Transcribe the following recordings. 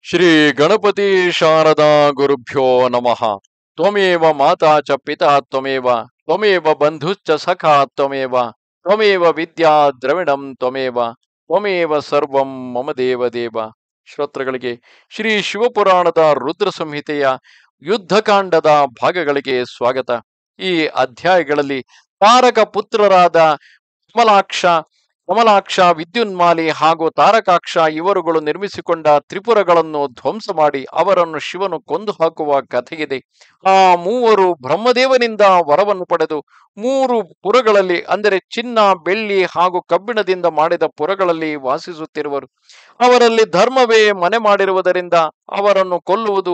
ಶ್ರೀ ಗಣಪತಿ ಶಾರದಾ ಗುರುಭ್ಯೋ ನಮಃ. ತ್ವಮೇವ ಮಾತಾ ಚ ಪಿತಾ ತ್ವಮೇವ ತ್ವಮೇವ ಬಂಧುಶ್ಚ ಸಖಾ ತ್ವಮೇವ ತ್ವಮೇವ ವಿದ್ಯಾ ದ್ರವಿಣಂ ತ್ವಮೇವ ತ್ವಮೇವ ಸರ್ವಂ ಮಮ ದೇವ ದೇವ. ಶ್ರೋತೃಗಳಿಗೆ ಶ್ರೀ ಶಿವಪುರಾಣದ ರುದ್ರ ಸಂಹಿತೆಯ ಯುದ್ಧಕಾಂಡದ ಭಾಗಗಳಿಗೆ ಸ್ವಾಗತ. ಈ ಅಧ್ಯಾಯಗಳಲ್ಲಿ ತಾರಕ ಪುತ್ರರಾದ ಕಮಲಾಕ್ಷ ಕಮಲಾಕ್ಷ, ವಿದ್ಯುನ್ಮಾಲಿ ಹಾಗೂ ತಾರಕಾಕ್ಷ ಇವರುಗಳು ನಿರ್ಮಿಸಿಕೊಂಡ ತ್ರಿಪುರಗಳನ್ನು ಧ್ವಂಸ ಮಾಡಿ ಅವರನ್ನು ಶಿವನು ಕೊಂದು ಹಾಕುವ ಕಥೆಯಿದೆ. ಆ ಮೂವರು ಬ್ರಹ್ಮದೇವನಿಂದ ವರವನ್ನು ಪಡೆದು 3 ಪುರಗಳಲ್ಲಿ, ಅಂದರೆ ಚಿನ್ನ, ಬೆಳ್ಳಿ ಹಾಗೂ ಕಬ್ಬಿಣದಿಂದ ಮಾಡಿದ ಪುರಗಳಲ್ಲಿ ವಾಸಿಸುತ್ತಿರುವರು. ಅವರಲ್ಲಿ ಧರ್ಮವೇ ಮನೆ ಮಾಡಿರುವುದರಿಂದ ಅವರನ್ನು ಕೊಲ್ಲುವುದು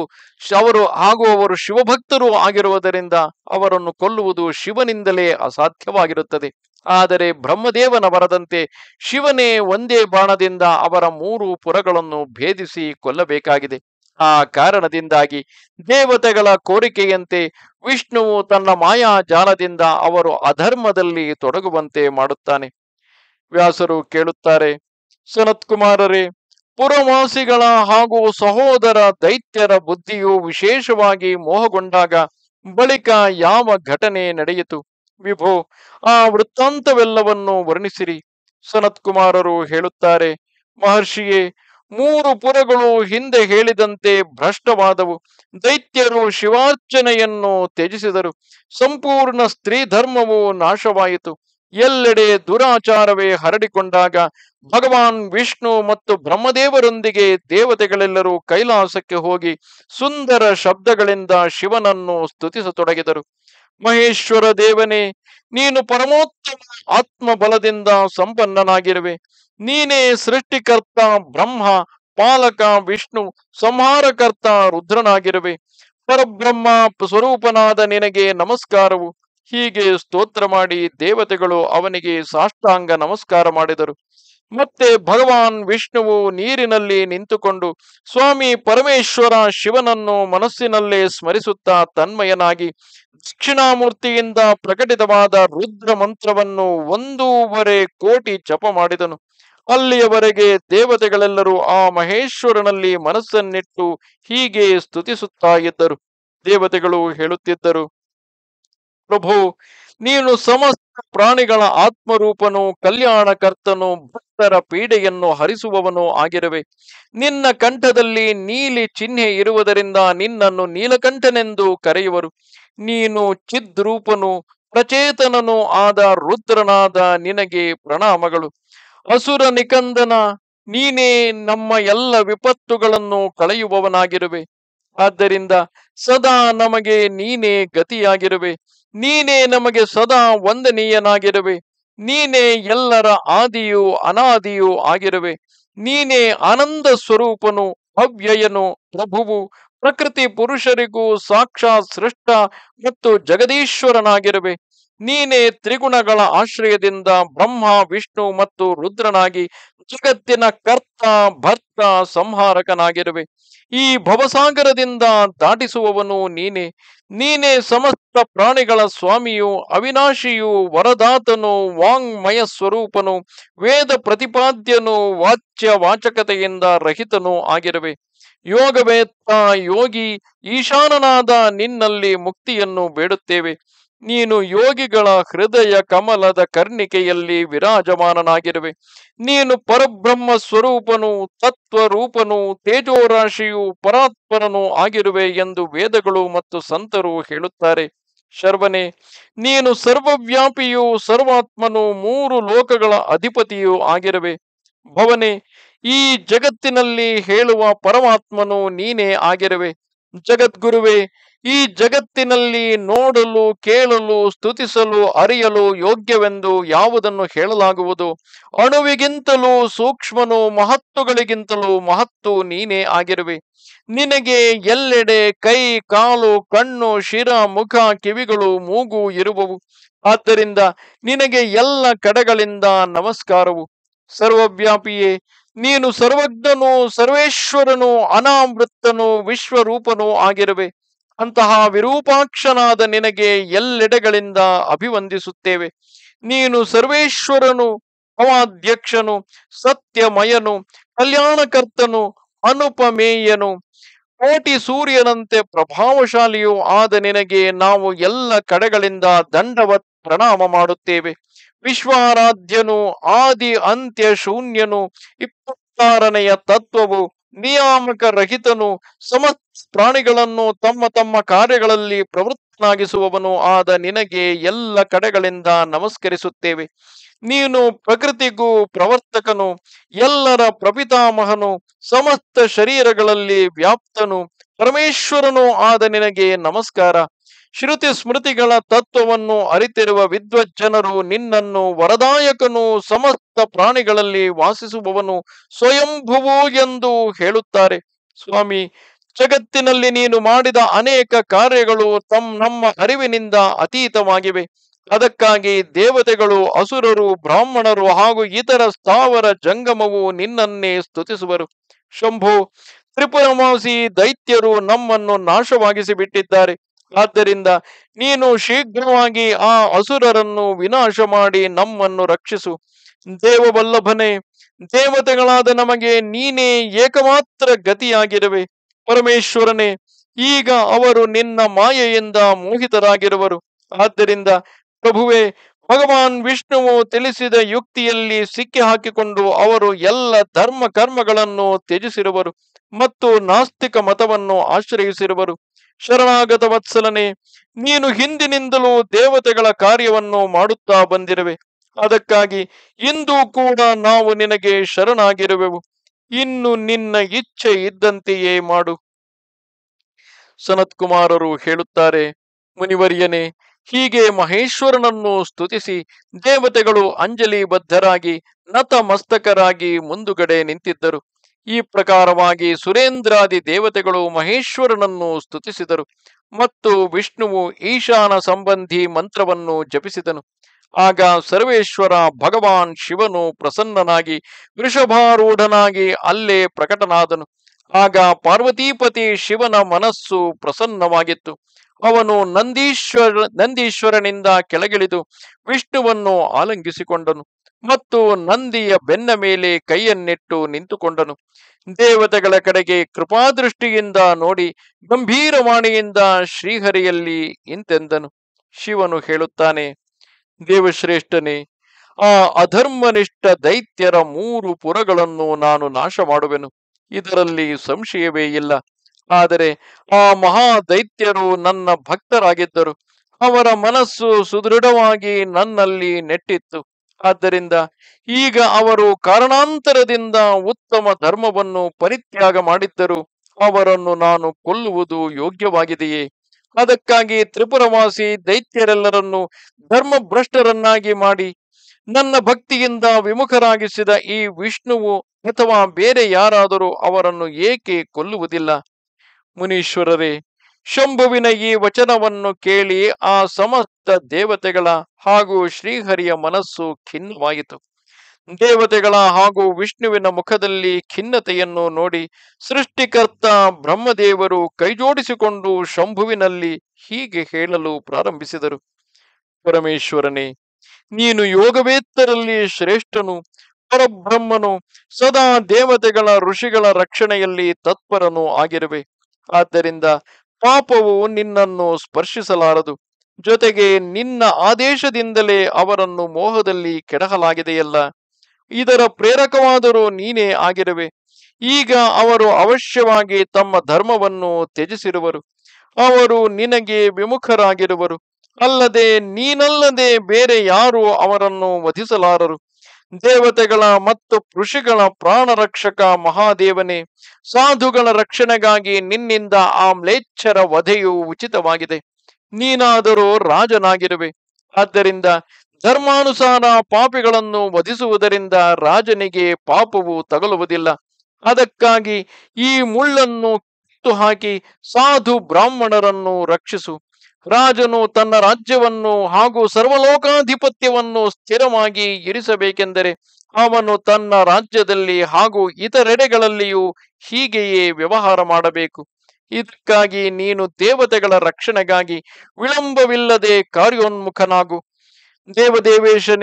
ಅವರು ಶಿವಭಕ್ತರು ಆಗಿರುವುದರಿಂದ ಅವರನ್ನು ಕೊಲ್ಲುವುದು ಶಿವನಿಂದಲೇ ಅಸಾಧ್ಯವಾಗಿರುತ್ತದೆ. ಆದರೆ ಬ್ರಹ್ಮದೇವನ ವರದಂತೆ ಶಿವನೇ ಒಂದೇ ಬಾಣದಿಂದ ಅವರ 3 ಪುರಗಳನ್ನು ಭೇದಿಸಿ ಕೊಲ್ಲಬೇಕಾಗಿದೆ. ಆ ಕಾರಣದಿಂದಾಗಿ ದೇವತೆಗಳ ಕೋರಿಕೆಯಂತೆ ವಿಷ್ಣುವು ತನ್ನ ಮಾಯಾ ಜಾಲದಿಂದ ಅವರು ಅಧರ್ಮದಲ್ಲಿ ತೊಡಗುವಂತೆ ಮಾಡುತ್ತಾನೆ. ವ್ಯಾಸರು ಕೇಳುತ್ತಾರೆ, ಸನತ್ಕುಮಾರರೇ, ಪುರವಾಸಿಗಳ ಹಾಗೂ ಸಹೋದರ ದೈತ್ಯರ ಬುದ್ಧಿಯು ವಿಶೇಷವಾಗಿ ಮೋಹಗೊಂಡಾಗ ಬಳಿಕ ಯಾವ ಘಟನೆ ನಡೆಯಿತು? ವಿಭೋ, ಆ ವೃತ್ತಾಂತವೆಲ್ಲವನ್ನು ವರ್ಣಿಸಿರಿ. ಸನತ್ಕುಮಾರರು ಹೇಳುತ್ತಾರೆ, ಮಹರ್ಷಿಯೇ, 3 ಪುರಗಳು ಹಿಂದೆ ಹೇಳಿದಂತೆ ಭ್ರಷ್ಟವಾದವು. ದೈತ್ಯರು ಶಿವಾರ್ಚನೆಯನ್ನು ತ್ಯಜಿಸಿದರು. ಸಂಪೂರ್ಣ ಸ್ತ್ರೀ ಧರ್ಮವು ನಾಶವಾಯಿತು. ಎಲ್ಲೆಡೆ ದುರಾಚಾರವೇ ಹರಡಿಕೊಂಡಾಗ ಭಗವಾನ್ ವಿಷ್ಣು ಮತ್ತು ಬ್ರಹ್ಮದೇವರೊಂದಿಗೆ ದೇವತೆಗಳೆಲ್ಲರೂ ಕೈಲಾಸಕ್ಕೆ ಹೋಗಿ ಸುಂದರ ಶಬ್ದಗಳಿಂದ ಶಿವನನ್ನು ಸ್ತುತಿಸತೊಡಗಿದರು. ಮಹೇಶ್ವರ ದೇವನೇ, ನೀನು ಪರಮೋತ್ತಮ ಆತ್ಮಬಲದಿಂದ ಸಂಪನ್ನನಾಗಿರುವೆ. ನೀನೇ ಸೃಷ್ಟಿಕರ್ತ ಬ್ರಹ್ಮ, ಪಾಲಕ ವಿಷ್ಣು, ಸಂಹಾರಕರ್ತ ರುದ್ರನಾಗಿರುವೆ. ಪರಬ್ರಹ್ಮ ಸ್ವರೂಪನಾದ ನಿನಗೆ ನಮಸ್ಕಾರವು. ಹೀಗೆ ಸ್ತೋತ್ರ ಮಾಡಿ ದೇವತೆಗಳು ಅವನಿಗೆ ಸಾಷ್ಟಾಂಗ ನಮಸ್ಕಾರ ಮಾಡಿದರು. ಮತ್ತೆ ಭಗವಾನ್ ವಿಷ್ಣುವು ನೀರಿನಲ್ಲಿ ನಿಂತುಕೊಂಡು ಸ್ವಾಮಿ ಪರಮೇಶ್ವರ ಶಿವನನ್ನು ಮನಸ್ಸಿನಲ್ಲೇ ಸ್ಮರಿಸುತ್ತಾ ತನ್ಮಯನಾಗಿ ದಕ್ಷಿಣಾಮೂರ್ತಿಯಿಂದ ಪ್ರಕಟಿತವಾದ ರುದ್ರ ಮಂತ್ರವನ್ನು 1.5 ಕೋಟಿ ಜಪ ಮಾಡಿದನು. ಅಲ್ಲಿಯವರೆಗೆ ದೇವತೆಗಳೆಲ್ಲರೂ ಆ ಮಹೇಶ್ವರನಲ್ಲಿ ಮನಸ್ಸನ್ನಿಟ್ಟು ಹೀಗೆ ಸ್ತುತಿಸುತ್ತಾ ಇದ್ದರು. ದೇವತೆಗಳು ಹೇಳುತ್ತಿದ್ದರು, ಪ್ರಭು, ನೀನು ಸಮಸ್ತ ಪ್ರಾಣಿಗಳ ಆತ್ಮರೂಪನು, ಕಲ್ಯಾಣಕರ್ತನು, ಭಕ್ತರ ಪೀಡೆಯನ್ನು ಹರಿಸುವವನು ಆಗಿರುವೆ. ನಿನ್ನ ಕಂಠದಲ್ಲಿ ನೀಲಿ ಚಿಹ್ನೆ ಇರುವುದರಿಂದ ನಿನ್ನನ್ನು ನೀಲಕಂಠನೆಂದು ಕರೆಯುವರು. ನೀನು ಚಿದ್ರೂಪನು, ಪ್ರಚೇತನನು ಆದ ರುದ್ರನಾದ ನಿನಗೆ ಪ್ರಣಾಮಗಳು. ಅಸುರ ನಿಕಂದನ, ನೀನೇ ನಮ್ಮ ಎಲ್ಲ ವಿಪತ್ತುಗಳನ್ನು ಕಳೆಯುವವನಾಗಿರುವೆ. ಆದ್ದರಿಂದ ಸದಾ ನಮಗೆ ನೀನೇ ಗತಿಯಾಗಿರುವೆ. ನೀನೇ ನಮಗೆ ಸದಾ ವಂದನೀಯನಾಗಿರುವೆ. ನೀನೇ ಎಲ್ಲರ ಆದಿಯೂ ಅನಾದಿಯೂ ಆಗಿರುವೆ. ನೀನೇ ಆನಂದ ಸ್ವರೂಪನು, ಅವ್ಯಯನು, ಪ್ರಭುವು, ಪ್ರಕೃತಿ ಪುರುಷರಿಗೂ ಸಾಕ್ಷಾತ್ ಸೃಷ್ಟ ಮತ್ತು ಜಗದೀಶ್ವರನಾಗಿರುವೆ. ನೀನೇ ತ್ರಿಗುಣಗಳ ಆಶ್ರಯದಿಂದ ಬ್ರಹ್ಮ, ವಿಷ್ಣು ಮತ್ತು ರುದ್ರನಾಗಿ ಜಗತ್ತಿನ ಕರ್ತ, ಭರ್ತ, ಸಂಹಾರಕನಾಗಿರುವೆ. ಈ ಭವಸಾಗರದಿಂದ ದಾಟಿಸುವವನು ನೀನೇ. ನೀನೇ ಸಮಸ್ತ ಪ್ರಾಣಿಗಳ ಸ್ವಾಮಿಯು, ಅವಿನಾಶಿಯು, ವರದಾತನು, ವಾಂಗ್ಮಯ ಸ್ವರೂಪನು, ವೇದ ಪ್ರತಿಪಾದ್ಯನು, ವಾಚ್ಯ ವಾಚಕತೆಯಿಂದ ರಹಿತನೂ ಆಗಿರುವೆ. ಯೋಗವೇತ್ತ ಯೋಗಿ ಈಶಾನನಾದ ನಿನ್ನಲ್ಲಿ ಮುಕ್ತಿಯನ್ನು ಬೇಡುತ್ತೇವೆ. ನೀನು ಯೋಗಿಗಳ ಹೃದಯ ಕಮಲದ ಕರ್ಣಿಕೆಯಲ್ಲಿ ವಿರಾಜಮಾನನಾಗಿರುವೆ. ನೀನು ಪರಬ್ರಹ್ಮ ಸ್ವರೂಪನು, ತತ್ವರೂಪನು, ತೇಜೋರಾಶಿಯು, ಪರಾತ್ಪರನು ಆಗಿರುವೆ ಎಂದು ವೇದಗಳು ಮತ್ತು ಸಂತರು ಹೇಳುತ್ತಾರೆ. ಶರ್ವನೇ, ನೀನು ಸರ್ವವ್ಯಾಪಿಯೂ ಸರ್ವಾತ್ಮನು, 3 ಲೋಕಗಳ ಅಧಿಪತಿಯೂ ಆಗಿರುವೆ. ಭವನೇ, ಈ ಜಗತ್ತಿನಲ್ಲಿ ಹೇಳುವ ಪರಮಾತ್ಮನು ನೀನೇ ಆಗಿರುವೆ. ಜಗದ್ಗುರುವೇ, ಈ ಜಗತ್ತಿನಲ್ಲಿ ನೋಡಲು, ಕೇಳಲು, ಸ್ತುತಿಸಲು, ಅರಿಯಲು ಯೋಗ್ಯವೆಂದು ಯಾವುದನ್ನು ಹೇಳಲಾಗುವುದು? ಅಣುವಿಗಿಂತಲೂ ಸೂಕ್ಷ್ಮನು, ಮಹತ್ತುಗಳಿಗಿಂತಲೂ ಮಹತ್ತು ನೀನೇ ಆಗಿರುವೆ. ನಿನಗೆ ಎಲ್ಲೆಡೆ ಕೈ, ಕಾಲು, ಕಣ್ಣು, ಶಿರ, ಮುಖ, ಕಿವಿಗಳು, ಮೂಗು ಇರುವವು. ಆದ್ದರಿಂದ ನಿನಗೆ ಎಲ್ಲ ಕಡೆಗಳಿಂದ ನಮಸ್ಕಾರವು. ಸರ್ವವ್ಯಾಪಿಯೇ, ನೀನು ಸರ್ವಜ್ಞನು, ಸರ್ವೇಶ್ವರನು, ಅನಾವೃತ್ತನು, ವಿಶ್ವರೂಪನೂ ಆಗಿರುವೆ. ಅಂತಹ ವಿರೂಪಾಕ್ಷನಾದ ನಿನಗೆ ಎಲ್ಲೆಡೆಗಳಿಂದ ಅಭಿವಂದಿಸುತ್ತೇವೆ. ನೀನು ಸರ್ವೇಶ್ವರನು, ಅವಾಧ್ಯಕ್ಷನು, ಸತ್ಯಮಯನು, ಕಲ್ಯಾಣಕರ್ತನು, ಅನುಪಮೇಯನು, ಕೋಟಿ ಸೂರ್ಯನಂತೆ ಪ್ರಭಾವಶಾಲಿಯೂ ಆದ ನಿನಗೆ ನಾವು ಎಲ್ಲ ಕಡೆಗಳಿಂದ ದಂಡವತ್ ಪ್ರಣಾಮ ಮಾಡುತ್ತೇವೆ. ವಿಶ್ವಾರಾಧ್ಯನು, ಆದಿ ಅಂತ್ಯ ಶೂನ್ಯನು, 26ನೆಯ ತತ್ವವು, ನಿಯಾಮಕ ರಹಿತನು, ಸಮಸ್ತ ಪ್ರಾಣಿಗಳನ್ನು ತಮ್ಮ ತಮ್ಮ ಕಾರ್ಯಗಳಲ್ಲಿ ಪ್ರವೃತ್ತನಾಗಿಸುವವನು ಆದ ನಿನಗೆ ಎಲ್ಲ ಕಡೆಗಳಿಂದ ನಮಸ್ಕರಿಸುತ್ತೇವೆ. ನೀನು ಪ್ರಕೃತಿಗೂ ಪ್ರವರ್ತಕನು, ಎಲ್ಲರ ಪ್ರಪಿತಾಮಹನು, ಸಮಸ್ತ ಶರೀರಗಳಲ್ಲಿ ವ್ಯಾಪ್ತನು, ಪರಮೇಶ್ವರನು ಆದ ನಿನಗೆ ನಮಸ್ಕಾರ. ಶ್ರುತಿ ಸ್ಮೃತಿಗಳ ತತ್ವವನ್ನು ಅರಿತಿರುವ ವಿದ್ವಜ್ಜನರು ನಿನ್ನನ್ನು ವರದಾಯಕನು, ಸಮಸ್ತ ಪ್ರಾಣಿಗಳಲ್ಲಿ ವಾಸಿಸುವವನು, ಸ್ವಯಂಭುವು ಎಂದು ಹೇಳುತ್ತಾರೆ. ಸ್ವಾಮಿ, ಜಗತ್ತಿನಲ್ಲಿ ನೀನು ಮಾಡಿದ ಅನೇಕ ಕಾರ್ಯಗಳು ನಮ್ಮ ಅರಿವಿನಿಂದ ಅತೀತವಾಗಿವೆ. ಅದಕ್ಕಾಗಿ ದೇವತೆಗಳು, ಅಸುರರು, ಬ್ರಾಹ್ಮಣರು ಹಾಗೂ ಇತರ ಸ್ಥಾವರ ಜಂಗಮವು ನಿನ್ನನ್ನೇ ಸ್ತುತಿಸುವರು. ಶಂಭೋ, ತ್ರಿಪುರಮಾಸಿ ದೈತ್ಯರು ನಮ್ಮನ್ನು ನಾಶವಾಗಿಸಿ ಬಿಟ್ಟಿದ್ದಾರೆ. ಆದ್ದರಿಂದ ನೀನು ಶೀಘ್ರವಾಗಿ ಆ ಅಸುರರನ್ನು ವಿನಾಶ ಮಾಡಿ ನಮ್ಮನ್ನು ರಕ್ಷಿಸು. ದೇವವಲ್ಲಭನೇ, ದೇವತೆಗಳಾದ ನಮಗೆ ನೀನೇ ಏಕಮಾತ್ರ ಗತಿಯಾಗಿರುವೆ. ಪರಮೇಶ್ವರನೇ, ಈಗ ಅವರು ನಿನ್ನ ಮಾಯೆಯಿಂದ ಮೋಹಿತರಾಗಿರುವರು. ಆದ್ದರಿಂದ ಪ್ರಭುವೆ, ಭಗವಾನ್ ವಿಷ್ಣುವು ತಿಳಿಸಿದ ಯುಕ್ತಿಯಲ್ಲಿ ಸಿಕ್ಕಿ ಹಾಕಿಕೊಂಡು ಅವರು ಎಲ್ಲ ಧರ್ಮ ಕರ್ಮಗಳನ್ನು ತ್ಯಜಿಸಿರುವರು ಮತ್ತು ನಾಸ್ತಿಕ ಮತವನ್ನು ಆಶ್ರಯಿಸಿರುವರು. ಶರಣಾಗತ ವತ್ಸಲನೇ, ನೀನು ಹಿಂದಿನಿಂದಲೂ ದೇವತೆಗಳ ಕಾರ್ಯವನ್ನು ಮಾಡುತ್ತಾ ಬಂದಿರುವೆ. ಅದಕ್ಕಾಗಿ ಇಂದು ಕೂಡ ನಾವು ನಿನಗೆ ಶರಣಾಗಿರುವೆವು. ಇನ್ನು ನಿನ್ನ ಇಚ್ಛೆ ಇದ್ದಂತೆಯೇ ಮಾಡು. ಸನತ್ಕುಮಾರರು ಹೇಳುತ್ತಾರೆ, ಮುನಿವರ್ಯನೇ, ಹೀಗೆ ಮಹೇಶ್ವರನನ್ನು ಸ್ತುತಿಸಿ ದೇವತೆಗಳು ಅಂಜಲಿ ಬದ್ಧರಾಗಿ ನತಮಸ್ತಕರಾಗಿ ಮುಂದುಗಡೆ ನಿಂತಿದ್ದರು. ಈ ಪ್ರಕಾರವಾಗಿ ಸುರೇಂದ್ರಾದಿ ದೇವತೆಗಳು ಮಹೇಶ್ವರನನ್ನು ಸ್ತುತಿಸಿದರು ಮತ್ತು ವಿಷ್ಣುವು ಈಶಾನ ಸಂಬಂಧಿ ಮಂತ್ರವನ್ನು ಜಪಿಸಿದನು. ಆಗ ಸರ್ವೇಶ್ವರ ಭಗವಾನ್ ಶಿವನು ಪ್ರಸನ್ನನಾಗಿ ವೃಷಭಾರೂಢನಾಗಿ ಅಲ್ಲೇ ಪ್ರಕಟನಾದನು. ಆಗ ಪಾರ್ವತೀಪತಿ ಶಿವನ ಮನಸ್ಸು ಪ್ರಸನ್ನವಾಗಿತ್ತು. ಅವನು ನಂದೀಶ್ವರನಿಂದ ಕೆಳಗಿಳಿದು ವಿಷ್ಣುವನ್ನು ಆಲಂಗಿಸಿಕೊಂಡನು ಮತ್ತು ನಂದಿಯ ಬೆನ್ನ ಮೇಲೆ ಕೈಯನ್ನಿಟ್ಟು ನಿಂತುಕೊಂಡನು. ದೇವತೆಗಳ ಕಡೆಗೆ ಕೃಪಾದೃಷ್ಟಿಯಿಂದ ನೋಡಿ ಗಂಭೀರವಾಣಿಯಿಂದ ಶ್ರೀಹರಿಯಲ್ಲಿ ಇಂತೆಂದನು. ಶಿವನು ಹೇಳುತ್ತಾನೆ, ದೇವಶ್ರೇಷ್ಠನೇ, ಆ ಅಧರ್ಮನಿಷ್ಠ ದೈತ್ಯರ 3 ಪುರಗಳನ್ನು ನಾನು ನಾಶ ಮಾಡುವೆನು, ಇದರಲ್ಲಿ ಸಂಶಯವೇ ಇಲ್ಲ. ಆದರೆ ಆ ಮಹಾ ದೈತ್ಯರು ನನ್ನ ಭಕ್ತರಾಗಿದ್ದರು. ಅವರ ಮನಸ್ಸು ಸುದೃಢವಾಗಿ ನನ್ನಲ್ಲಿ ನೆಟ್ಟಿತ್ತು. ಆದ್ದರಿಂದ ಈಗ ಅವರು ಕಾರಣಾಂತರದಿಂದ ಉತ್ತಮ ಧರ್ಮವನ್ನು ಪರಿತ್ಯಾಗ ಮಾಡಿದ್ದರು. ಅವರನ್ನು ನಾನು ಕೊಲ್ಲುವುದು ಯೋಗ್ಯವಾಗಿದೆಯೇ? ಅದಕ್ಕಾಗಿ ತ್ರಿಪುರವಾಸಿ ದೈತ್ಯರೆಲ್ಲರನ್ನು ಧರ್ಮಭ್ರಷ್ಟರನ್ನಾಗಿ ಮಾಡಿ ನನ್ನ ಭಕ್ತಿಯಿಂದ ವಿಮುಖರಾಗಿಸಿದ ಈ ವಿಷ್ಣುವು ಅಥವಾ ಬೇರೆ ಯಾರಾದರೂ ಅವರನ್ನು ಏಕೆ ಕೊಲ್ಲುವುದಿಲ್ಲ? ಮುನೀಶ್ವರರೇ, ಶಂಭುವಿನ ಈ ವಚನವನ್ನು ಕೇಳಿ ಆ ಸಮಸ್ತ ದೇವತೆಗಳ ಹಾಗೂ ಶ್ರೀಹರಿಯ ಮನಸ್ಸು ಖಿನ್ನವಾಯಿತು. ದೇವತೆಗಳ ಹಾಗೂ ವಿಷ್ಣುವಿನ ಮುಖದಲ್ಲಿ ಖಿನ್ನತೆಯನ್ನು ನೋಡಿ ಸೃಷ್ಟಿಕರ್ತ ಬ್ರಹ್ಮದೇವರು ಕೈಜೋಡಿಸಿಕೊಂಡು ಶಂಭುವಿನಲ್ಲಿ ಹೀಗೆ ಹೇಳಲು ಪ್ರಾರಂಭಿಸಿದರು. ಪರಮೇಶ್ವರನೇ, ನೀನು ಯೋಗವೇತ್ತರಲ್ಲಿ ಶ್ರೇಷ್ಠನು, ಪರಬ್ರಹ್ಮನು, ಸದಾ ದೇವತೆಗಳ ಋಷಿಗಳ ರಕ್ಷಣೆಯಲ್ಲಿ ತತ್ಪರನೂ ಆಗಿರುವೆ. ಆದ್ದರಿಂದ ಪಾಪವು ನಿನ್ನನ್ನು ಸ್ಪರ್ಶಿಸಲಾರದು. ಜೊತೆಗೆ ನಿನ್ನ ಆದೇಶದಿಂದಲೇ ಅವರನ್ನು ಮೋಹದಲ್ಲಿ ಕೆಡಹಲಾಗಿದೆಯಲ್ಲ, ಇದರ ಪ್ರೇರಕವಾದರೂ ನೀನೇ ಆಗಿರುವೆ. ಈಗ ಅವರು ಅವಶ್ಯವಾಗಿ ತಮ್ಮ ಧರ್ಮವನ್ನು ತ್ಯಜಿಸಿರುವರು. ಅವರು ನಿನಗೆ ವಿಮುಖರಾಗಿರುವರು. ಅಲ್ಲದೆ ನೀನಲ್ಲದೆ ಬೇರೆ ಯಾರು ಅವರನ್ನು ವಧಿಸಲಾರರು. ದೇವತೆಗಳ ಮತ್ತು ಋಷಿಗಳ ಪ್ರಾಣರಕ್ಷಕ ಮಹಾದೇವನೇ, ಸಾಧುಗಳ ರಕ್ಷಣೆಗಾಗಿ ನಿನ್ನಿಂದ ಆ ಮ್ಲೇಚ್ಛರ ವಧೆಯು ಉಚಿತವಾಗಿದೆ. ನೀನಾದರೂ ರಾಜನಾಗಿರುವೆ. ಆದ್ದರಿಂದ ಧರ್ಮಾನುಸಾರ ಪಾಪಿಗಳನ್ನು ವಧಿಸುವುದರಿಂದ ರಾಜನಿಗೆ ಪಾಪವು ತಗಲುವುದಿಲ್ಲ. ಅದಕ್ಕಾಗಿ ಈ ಮುಳ್ಳನ್ನು ಕಿತ್ತು ಹಾಕಿ ಸಾಧು ಬ್ರಾಹ್ಮಣರನ್ನು ರಕ್ಷಿಸು. ರಾಜನು ತನ್ನ ರಾಜ್ಯವನ್ನು ಹಾಗೂ ಸರ್ವಲೋಕಾಧಿಪತ್ಯವನ್ನು ಸ್ಥಿರವಾಗಿ ಇರಿಸಬೇಕೆಂದರೆ ಅವನು ತನ್ನ ರಾಜ್ಯದಲ್ಲಿ ಹಾಗೂ ಇತರೆಡೆಗಳಲ್ಲಿಯೂ ಹೀಗೆಯೇ ವ್ಯವಹಾರ ಮಾಡಬೇಕು. ಇದಕ್ಕಾಗಿ ನೀನು ದೇವತೆಗಳ ರಕ್ಷಣೆಗಾಗಿ ವಿಳಂಬವಿಲ್ಲದೆ ಕಾರ್ಯೋನ್ಮುಖನಾಗು. ದೇವದೇವೇಶನೇ,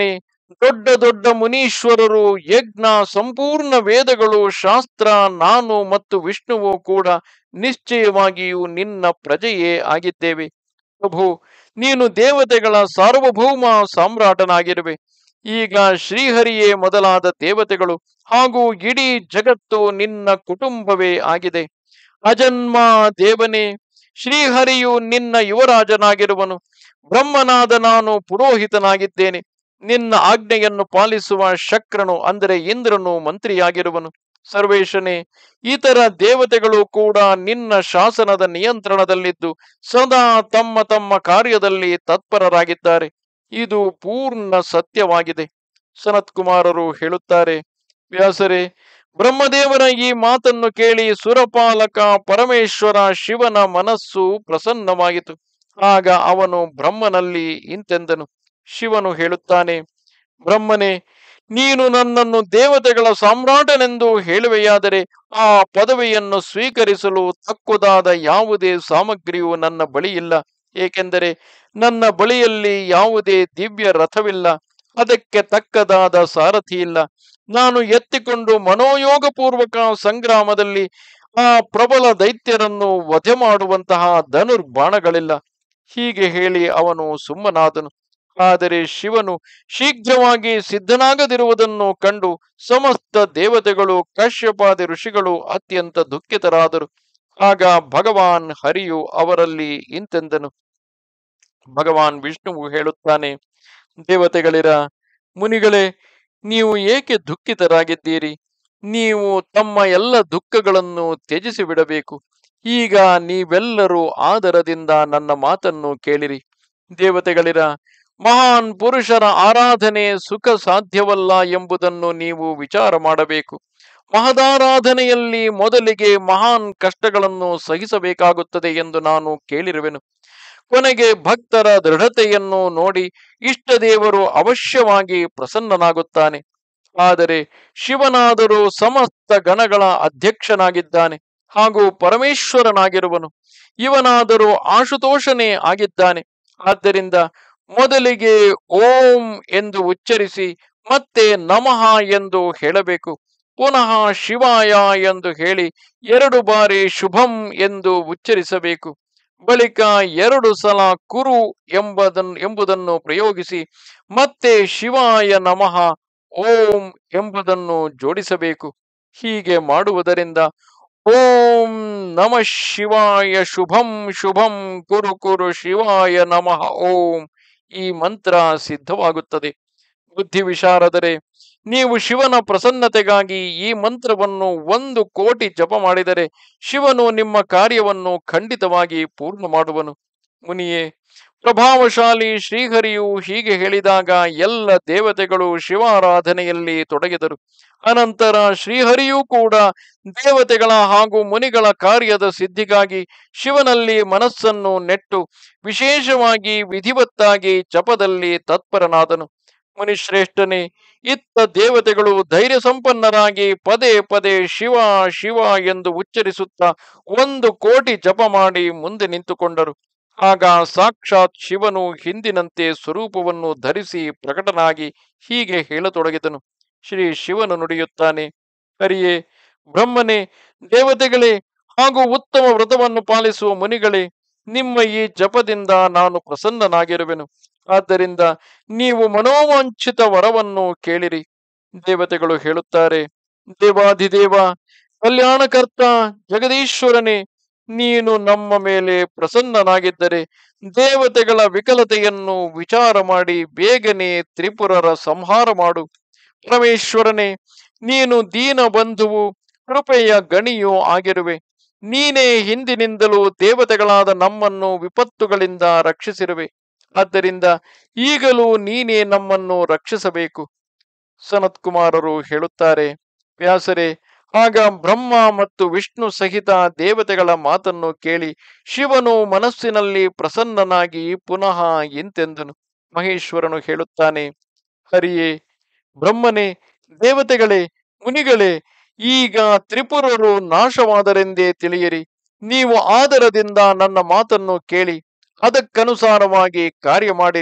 ದೊಡ್ಡ ದೊಡ್ಡ ಮುನೀಶ್ವರರು, ಯಜ್ಞ, ಸಂಪೂರ್ಣ ವೇದಗಳು, ಶಾಸ್ತ್ರ, ನಾನು ಮತ್ತು ವಿಷ್ಣುವು ಕೂಡ ನಿಶ್ಚಯವಾಗಿಯೂ ನಿನ್ನ ಪ್ರಜೆಯೇ ಆಗಿದ್ದೇವೆ. ಪ್ರಭು, ನೀನು ದೇವತೆಗಳ ಸಾರ್ವಭೌಮ ಸಾಮ್ರಾಟನಾಗಿರುವೆ. ಈಗ ಶ್ರೀಹರಿಯೇ ಮೊದಲಾದ ದೇವತೆಗಳು ಹಾಗೂ ಇಡೀ ಜಗತ್ತು ನಿನ್ನ ಕುಟುಂಬವೇ ಆಗಿದೆ. ಅಜನ್ಮ ದೇವನೇ, ಶ್ರೀಹರಿಯು ನಿನ್ನ ಯುವರಾಜನಾಗಿರುವನು. ಬ್ರಹ್ಮನಾದ ನಾನು ಪುರೋಹಿತನಾಗಿದ್ದೇನೆ. ನಿನ್ನ ಆಜ್ಞೆಯನ್ನು ಪಾಲಿಸುವ ಶಕ್ರನು ಅಂದರೆ ಇಂದ್ರನು ಮಂತ್ರಿಯಾಗಿರುವನು. ಸರ್ವೇಶನೇ, ಇತರ ದೇವತೆಗಳು ಕೂಡ ನಿನ್ನ ಶಾಸನದ ನಿಯಂತ್ರಣದಲ್ಲಿದ್ದು ಸದಾ ತಮ್ಮ ತಮ್ಮ ಕಾರ್ಯದಲ್ಲಿ ತತ್ಪರರಾಗಿದ್ದಾರೆ. ಇದು ಪೂರ್ಣ ಸತ್ಯವಾಗಿದೆ. ಸನತ್ಕುಮಾರರು ಹೇಳುತ್ತಾರೆ, ವ್ಯಾಸರೇ, ಬ್ರಹ್ಮದೇವರ ಈ ಮಾತನ್ನು ಕೇಳಿ ಸುರಪಾಲಕ ಪರಮೇಶ್ವರ ಶಿವನ ಮನಸ್ಸು ಪ್ರಸನ್ನವಾಯಿತು. ಆಗ ಅವನು ಬ್ರಹ್ಮನಲ್ಲಿ ಇಂತೆಂದನು. ಶಿವನು ಹೇಳುತ್ತಾನೆ, ಬ್ರಹ್ಮನೇ, ನೀನು ನನ್ನನ್ನು ದೇವತೆಗಳ ಸಾಮ್ರಾಟನೆಂದು ಹೇಳುವೆಯಾದರೆ ಆ ಪದವಿಯನ್ನು ಸ್ವೀಕರಿಸಲು ತಕ್ಕುದಾದ ಯಾವುದೇ ಸಾಮಗ್ರಿಯೂ ನನ್ನ ಬಳಿಯಿಲ್ಲ. ಏಕೆಂದರೆ ನನ್ನ ಬಳಿಯಲ್ಲಿ ಯಾವುದೇ ದಿವ್ಯ ರಥವಿಲ್ಲ, ಅದಕ್ಕೆ ತಕ್ಕದಾದ ಸಾರಥಿ ಇಲ್ಲ. ನಾನು ಎತ್ತಿಕೊಂಡು ಮನೋಯೋಗಪೂರ್ವಕ ಸಂಗ್ರಾಮದಲ್ಲಿ ಆ ಪ್ರಬಲ ದೈತ್ಯರನ್ನು ವಧೆ ಮಾಡುವಂತಹ ಧನುರ್ಬಾಣಗಳಿಲ್ಲ. ಹೀಗೆ ಹೇಳಿ ಅವನು ಸುಮ್ಮನಾದನು. ಆದರೆ ಶಿವನು ಶೀಘ್ರವಾಗಿ ಸಿದ್ಧನಾಗದಿರುವುದನ್ನು ಕಂಡು ಸಮಸ್ತ ದೇವತೆಗಳು, ಕಶ್ಯಪಾದಿ ಋಷಿಗಳು ಅತ್ಯಂತ ದುಃಖಿತರಾದರು. ಆಗ ಭಗವಾನ್ ಹರಿಯು ಅವರಲ್ಲಿ ಇಂತೆಂದನು. ಭಗವಾನ್ ವಿಷ್ಣುವು ಹೇಳುತ್ತಾನೆ, ದೇವತೆಗಳಿರ, ಮುನಿಗಳೇ, ನೀವು ಏಕೆ ದುಃಖಿತರಾಗಿದ್ದೀರಿ? ನೀವು ತಮ್ಮ ಎಲ್ಲ ದುಃಖಗಳನ್ನು ತ್ಯಜಿಸಿ ಬಿಡಬೇಕು. ಈಗ ನೀವೆಲ್ಲರೂ ಆದರದಿಂದ ನನ್ನ ಮಾತನ್ನು ಕೇಳಿರಿ. ದೇವತೆಗಳಿರ, ಮಹಾನ್ ಪುರುಷರ ಆರಾಧನೆ ಸುಖ ಸಾಧ್ಯವಲ್ಲ ಎಂಬುದನ್ನು ನೀವು ವಿಚಾರ ಮಾಡಬೇಕು. ಮಹದಾರಾಧನೆಯಲ್ಲಿ ಮೊದಲಿಗೆ ಮಹಾನ್ ಕಷ್ಟಗಳನ್ನು ಸಹಿಸಬೇಕಾಗುತ್ತದೆ ಎಂದು ನಾನು ಕೇಳಿರುವೆನು. ಕೊನೆಗೆ ಭಕ್ತರ ದೃಢತೆಯನ್ನು ನೋಡಿ ಇಷ್ಟ ದೇವರು ಅವಶ್ಯವಾಗಿ ಪ್ರಸನ್ನನಾಗುತ್ತಾನೆ. ಆದರೆ ಶಿವನಾದರೂ ಸಮಸ್ತ ಗಣಗಳ ಅಧ್ಯಕ್ಷನಾಗಿದ್ದಾನೆ ಹಾಗೂ ಪರಮೇಶ್ವರನಾಗಿರುವನು. ಇವನಾದರೂ ಆಶುತೋಷನೇ ಆಗಿದ್ದಾನೆ. ಆದ್ದರಿಂದ ಮೊದಲಿಗೆ ಓಂ ಎಂದು ಉಚ್ಚರಿಸಿ ಮತ್ತೆ ನಮಃ ಎಂದು ಹೇಳಬೇಕು. ಪುನಃ ಶಿವಾಯ ಎಂದು ಹೇಳಿ 2 ಬಾರಿ ಶುಭಂ ಎಂದು ಉಚ್ಚರಿಸಬೇಕು. ಬಳಿಕ 2 ಸಲ ಕುರು ಎಂಬುದನ್ನು ಪ್ರಯೋಗಿಸಿ ಮತ್ತೆ ಶಿವಾಯ ನಮಃ ಓಂ ಎಂಬುದನ್ನು ಜೋಡಿಸಬೇಕು. ಹೀಗೆ ಮಾಡುವುದರಿಂದ ಓಂ ನಮಃ ಶಿವಾಯ ಶುಭಂ ಶುಭಂ ಕುರು ಕುರು ಶಿವಾಯ ನಮಃ ಓಂ ಈ ಮಂತ್ರ ಸಿದ್ಧವಾಗುತ್ತದೆ. ಬುದ್ಧಿ ವಿಶಾರದರೆ, ನೀವು ಶಿವನ ಪ್ರಸನ್ನತೆಗಾಗಿ ಈ ಮಂತ್ರವನ್ನು 1 ಕೋಟಿ ಜಪ ಮಾಡಿದರೆ ಶಿವನು ನಿಮ್ಮ ಕಾರ್ಯವನ್ನು ಖಂಡಿತವಾಗಿ ಪೂರ್ಣ ಮಾಡುವನು. ಮುನಿಯೇ, ಪ್ರಭಾವಶಾಲಿ ಶ್ರೀಹರಿಯು ಹೀಗೆ ಹೇಳಿದಾಗ ಎಲ್ಲ ದೇವತೆಗಳು ಶಿವಾರಾಧನೆಯಲ್ಲಿ ತೊಡಗಿದರು. ಅನಂತರ ಶ್ರೀಹರಿಯೂ ಕೂಡ ದೇವತೆಗಳ ಹಾಗೂ ಮುನಿಗಳ ಕಾರ್ಯದ ಸಿದ್ಧಿಗಾಗಿ ಶಿವನಲ್ಲಿ ಮನಸ್ಸನ್ನು ನೆಟ್ಟು ವಿಶೇಷವಾಗಿ ವಿಧಿವತ್ತಾಗಿ ಜಪದಲ್ಲಿ ತತ್ಪರನಾದನು. ಮುನಿಶ್ರೇಷ್ಠನೇ, ಇತ್ತ ದೇವತೆಗಳು ಧೈರ್ಯ ಸಂಪನ್ನರಾಗಿ ಪದೇ ಪದೇ ಶಿವ ಶಿವ ಎಂದು ಉಚ್ಚರಿಸುತ್ತಾ 1 ಕೋಟಿ ಜಪ ಮಾಡಿ ಮುಂದೆ ನಿಂತುಕೊಂಡರು. ಆಗ ಸಾಕ್ಷಾತ್ ಶಿವನು ಹಿಂದಿನಂತೆ ಸ್ವರೂಪವನ್ನು ಧರಿಸಿ ಪ್ರಕಟನಾಗಿ ಹೀಗೆ ಹೇಳತೊಡಗಿದನು. ಶ್ರೀ ಶಿವನು ನುಡಿಯುತ್ತಾನೆ, ಹರಿಯೇ, ಬ್ರಹ್ಮನೇ, ದೇವತೆಗಳೇ ಹಾಗೂ ಉತ್ತಮ ವ್ರತವನ್ನು ಪಾಲಿಸುವ ಮುನಿಗಳೇ, ನಿಮ್ಮ ಈ ಜಪದಿಂದ ನಾನು ಪ್ರಸನ್ನನಾಗಿರುವೆನು. ಆದ್ದರಿಂದ ನೀವು ಮನೋವಾಂಛಿತ ವರವನ್ನು ಕೇಳಿರಿ. ದೇವತೆಗಳು ಹೇಳುತ್ತಾರೆ, ದೇವಾಧಿದೇವ, ಕಲ್ಯಾಣಕರ್ತ, ಜಗದೀಶ್ವರನೇ, ನೀನು ನಮ್ಮ ಮೇಲೆ ಪ್ರಸನ್ನನಾಗಿದ್ದರೆ ದೇವತೆಗಳ ವಿಕಲತೆಯನ್ನು ವಿಚಾರ ಮಾಡಿ ಬೇಗನೆ ತ್ರಿಪುರರ ಸಂಹಾರ ಮಾಡು. ಪರಮೇಶ್ವರನೇ, ನೀನು ದೀನ ಬಂಧುವು, ಕೃಪೆಯ ಗಣಿಯೂ ಆಗಿರುವೆ. ನೀನೇ ಹಿಂದಿನಿಂದಲೂ ದೇವತೆಗಳಾದ ನಮ್ಮನ್ನು ವಿಪತ್ತುಗಳಿಂದ ರಕ್ಷಿಸಿರುವೆ. ಆದ್ದರಿಂದ ಈಗಲೂ ನೀನೇ ನಮ್ಮನ್ನು ರಕ್ಷಿಸಬೇಕು. ಸನತ್ಕುಮಾರರು ಹೇಳುತ್ತಾರೆ, ವ್ಯಾಸರೇ, ಆಗ ಬ್ರಹ್ಮ ಮತ್ತು ವಿಷ್ಣು ಸಹಿತ ದೇವತೆಗಳ ಮಾತನ್ನು ಕೇಳಿ ಶಿವನು ಮನಸ್ಸಿನಲ್ಲಿ ಪ್ರಸನ್ನನಾಗಿ ಪುನಃ ಇಂತೆಂದನು. ಮಹೇಶ್ವರನು ಹೇಳುತ್ತಾನೆ, ಹರಿಯೇ, ಬ್ರಹ್ಮನೇ, ದೇವತೆಗಳೇ, ಮುನಿಗಳೇ, ಈಗ ತ್ರಿಪುರರು ನಾಶವಾದರೆಂದೇ ತಿಳಿಯಿರಿ. ನೀವು ಆದರದಿಂದ ನನ್ನ ಮಾತನ್ನು ಕೇಳಿ ಅದಕ್ಕನುಸಾರವಾಗಿ ಕಾರ್ಯ ಮಾಡಿರಿ.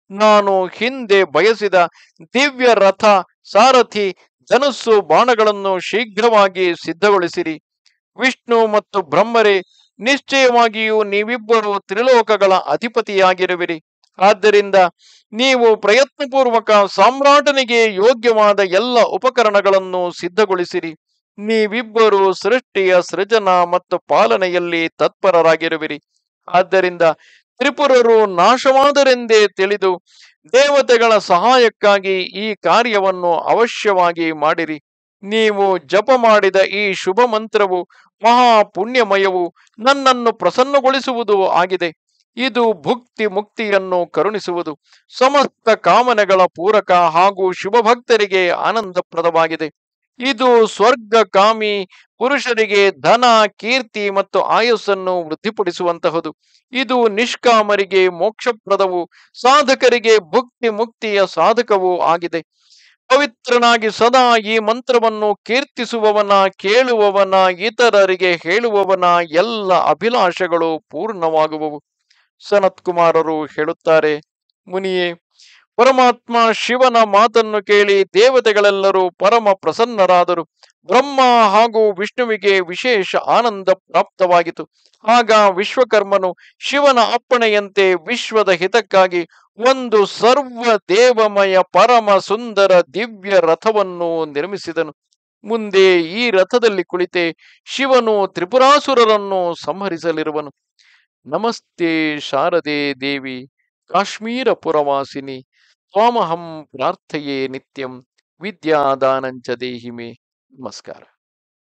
ನಾನು ಹಿಂದೆ ಬಯಸಿದ ದಿವ್ಯ ರಥ, ಸಾರಥಿ, ಧನುಸ್ಸು, ಬಾಣಗಳನ್ನು ಶೀಘ್ರವಾಗಿ ಸಿದ್ಧಗೊಳಿಸಿರಿ. ವಿಷ್ಣು ಮತ್ತು ಬ್ರಹ್ಮರೇ, ನಿಶ್ಚಯವಾಗಿಯೂ ನೀವಿಬ್ಬರು ತ್ರಿಲೋಕಗಳ ಅಧಿಪತಿಯಾಗಿರುವಿರಿ. ಆದ್ದರಿಂದ ನೀವು ಪ್ರಯತ್ನಪೂರ್ವಕ ಸಾಮ್ರಾಟನಿಗೆ ಯೋಗ್ಯವಾದ ಎಲ್ಲ ಉಪಕರಣಗಳನ್ನು ಸಿದ್ಧಗೊಳಿಸಿರಿ. ನೀವಿಬ್ಬರು ಸೃಷ್ಟಿಯ ಸೃಜನ ಮತ್ತು ಪಾಲನೆಯಲ್ಲಿ ತತ್ಪರರಾಗಿರುವಿರಿ. ಆದ್ದರಿಂದ ತ್ರಿಪುರರು ನಾಶವಾದರೆಂದೇ ತಿಳಿದು ದೇವತೆಗಳ ಸಹಾಯಕ್ಕಾಗಿ ಈ ಕಾರ್ಯವನ್ನು ಅವಶ್ಯವಾಗಿ ಮಾಡಿರಿ. ನೀವು ಜಪ ಮಾಡಿದ ಈ ಶುಭ ಮಂತ್ರವು ಮಹಾ ಪುಣ್ಯಮಯವು, ನನ್ನನ್ನು ಪ್ರಸನ್ನಗೊಳಿಸುವುದು ಆಗಿದೆ. ಇದು ಭುಕ್ತಿ ಮುಕ್ತಿಯನ್ನು ಕರುಣಿಸುವುದು, ಸಮಸ್ತ ಕಾಮನೆಗಳ ಪೂರಕ ಹಾಗೂ ಶುಭ ಭಕ್ತರಿಗೆ ಆನಂದಪ್ರದವಾಗಿದೆ. ಇದು ಸ್ವರ್ಗಕಾಮಿ ಪುರುಷರಿಗೆ ಧನ, ಕೀರ್ತಿ ಮತ್ತು ಆಯಸ್ಸನ್ನು ವೃದ್ಧಿಪಡಿಸುವಂತಹದು. ಇದು ನಿಷ್ಕಾಮರಿಗೆ ಮೋಕ್ಷಪ್ರದವು, ಸಾಧಕರಿಗೆ ಭುಕ್ತಿ ಮುಕ್ತಿಯ ಸಾಧಕವೂ ಆಗಿದೆ. ಪವಿತ್ರನಾಗಿ ಸದಾ ಈ ಮಂತ್ರವನ್ನು ಕೀರ್ತಿಸುವವನ, ಕೇಳುವವನ, ಇತರರಿಗೆ ಹೇಳುವವನ ಎಲ್ಲ ಅಭಿಲಾಷೆಗಳು ಪೂರ್ಣವಾಗುವವು. ಸನತ್ಕುಮಾರರು ಹೇಳುತ್ತಾರೆ, ಮುನಿಯೇ, ಪರಮಾತ್ಮ ಶಿವನ ಮಾತನ್ನು ಕೇಳಿ ದೇವತೆಗಳೆಲ್ಲರೂ ಪರಮ ಪ್ರಸನ್ನರಾದರು. ಬ್ರಹ್ಮ ಹಾಗೂ ವಿಷ್ಣುವಿಗೆ ವಿಶೇಷ ಆನಂದ ಪ್ರಾಪ್ತವಾಯಿತು. ಆಗ ವಿಶ್ವಕರ್ಮನು ಶಿವನ ಅಪ್ಪಣೆಯಂತೆ ವಿಶ್ವದ ಹಿತಕ್ಕಾಗಿ ಒಂದು ಸರ್ವ ದೇವಮಯ ಪರಮ ಸುಂದರ ದಿವ್ಯ ರಥವನ್ನು ನಿರ್ಮಿಸಿದನು. ಮುಂದೆ ಈ ರಥದಲ್ಲಿ ಕುಳಿತೆ ಶಿವನು ತ್ರಿಪುರಾಸುರರನ್ನು ಸಂಹರಿಸಲಿರುವನು. ನಮಸ್ತೆ ಶಾರದೆ ದೇವಿ, ಕಾಶ್ಮೀರ ಪುರವಾಸಿನಿ. ತ್ವಾಮಹಂ ಪ್ರಾರ್ಥಯೇ ನಿತ್ಯಂ, ವಿದ್ಯಾದಾನಂಚ ದೇಹಿಮೆ. ನಮಸ್ಕಾರ.